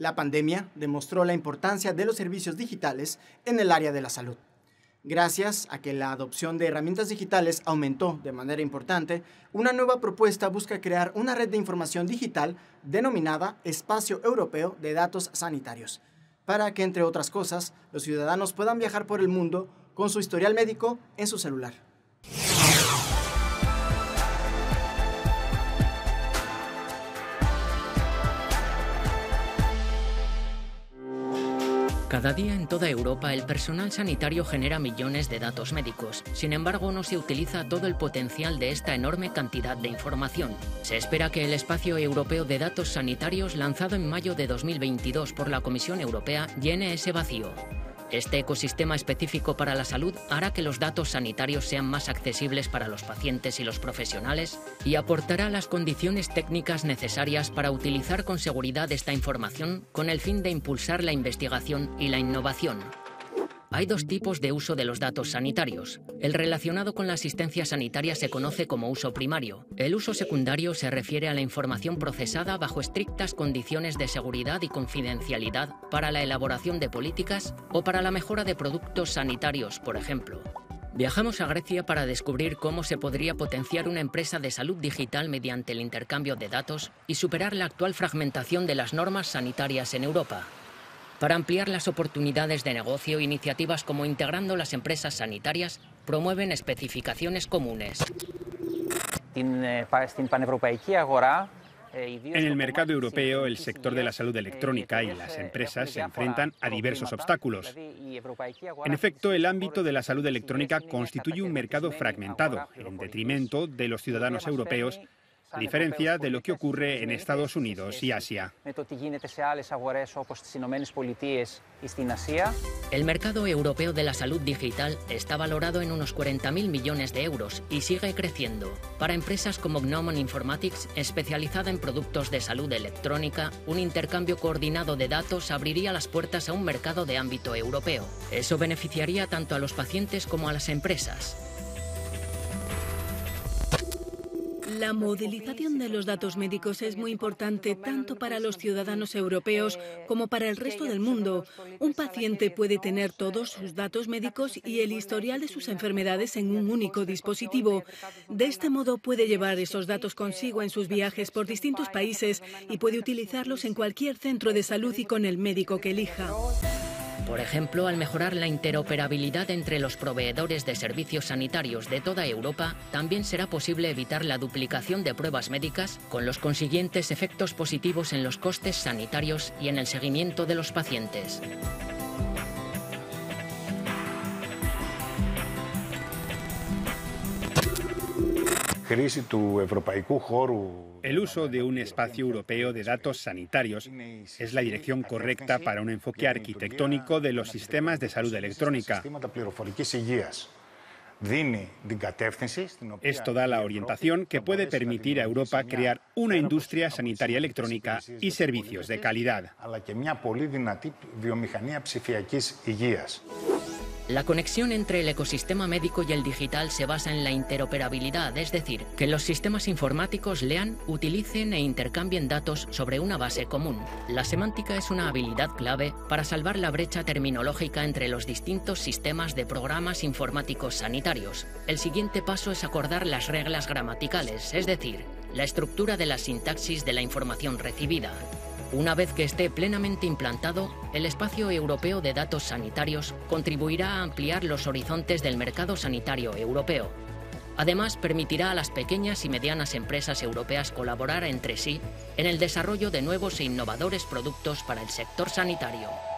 La pandemia demostró la importancia de los servicios digitales en el área de la salud. Gracias a que la adopción de herramientas digitales aumentó de manera importante, una nueva propuesta busca crear una red de información digital denominada Espacio Europeo de Datos Sanitarios, para que, entre otras cosas, los ciudadanos puedan viajar por el mundo con su historial médico en su celular. Cada día en toda Europa el personal sanitario genera millones de datos médicos. Sin embargo, no se utiliza todo el potencial de esta enorme cantidad de información. Se espera que el Espacio Europeo de Datos Sanitarios, lanzado en mayo de 2022 por la Comisión Europea, llene ese vacío. Este ecosistema específico para la salud hará que los datos sanitarios sean más accesibles para los pacientes y los profesionales y aportará las condiciones técnicas necesarias para utilizar con seguridad esta información con el fin de impulsar la investigación y la innovación. Hay dos tipos de uso de los datos sanitarios. El relacionado con la asistencia sanitaria se conoce como uso primario. El uso secundario se refiere a la información procesada bajo estrictas condiciones de seguridad y confidencialidad para la elaboración de políticas o para la mejora de productos sanitarios, por ejemplo. Viajamos a Grecia para descubrir cómo se podría potenciar una empresa de salud digital mediante el intercambio de datos y superar la actual fragmentación de las normas sanitarias en Europa. Para ampliar las oportunidades de negocio, iniciativas como Integrando las Empresas Sanitarias promueven especificaciones comunes. En el mercado europeo, el sector de la salud electrónica y las empresas se enfrentan a diversos obstáculos. En efecto, el ámbito de la salud electrónica constituye un mercado fragmentado, en detrimento de los ciudadanos europeos, a diferencia de lo que ocurre en Estados Unidos y Asia. El mercado europeo de la salud digital está valorado en unos 40.000 millones de euros y sigue creciendo. Para empresas como Gnomon Informatics, especializada en productos de salud electrónica, un intercambio coordinado de datos abriría las puertas a un mercado de ámbito europeo. Eso beneficiaría tanto a los pacientes como a las empresas. La modelización de los datos médicos es muy importante tanto para los ciudadanos europeos como para el resto del mundo. Un paciente puede tener todos sus datos médicos y el historial de sus enfermedades en un único dispositivo. De este modo puede llevar esos datos consigo en sus viajes por distintos países y puede utilizarlos en cualquier centro de salud y con el médico que elija. Por ejemplo, al mejorar la interoperabilidad entre los proveedores de servicios sanitarios de toda Europa, también será posible evitar la duplicación de pruebas médicas, con los consiguientes efectos positivos en los costes sanitarios y en el seguimiento de los pacientes. El uso de un espacio europeo de datos sanitarios es la dirección correcta para un enfoque arquitectónico de los sistemas de salud electrónica. Esto da la orientación que puede permitir a Europa crear una industria sanitaria electrónica y servicios de calidad. La conexión entre el ecosistema médico y el digital se basa en la interoperabilidad, es decir, que los sistemas informáticos lean, utilicen e intercambien datos sobre una base común. La semántica es una habilidad clave para salvar la brecha terminológica entre los distintos sistemas de programas informáticos sanitarios. El siguiente paso es acordar las reglas gramaticales, es decir, la estructura de la sintaxis de la información recibida. Una vez que esté plenamente implantado, el Espacio Europeo de Datos Sanitarios contribuirá a ampliar los horizontes del mercado sanitario europeo. Además, permitirá a las pequeñas y medianas empresas europeas colaborar entre sí en el desarrollo de nuevos e innovadores productos para el sector sanitario.